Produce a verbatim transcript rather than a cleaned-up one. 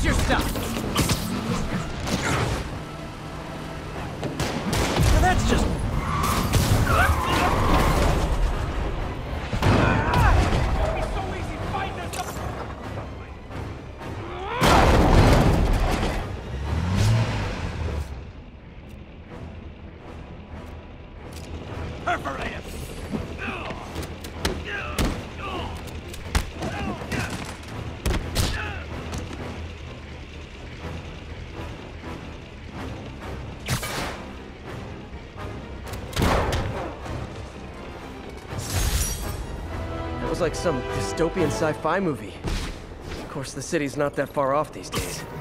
Here's your stuff. Now that's just... It was like some dystopian sci-fi movie. Of course, the city's not that far off these days.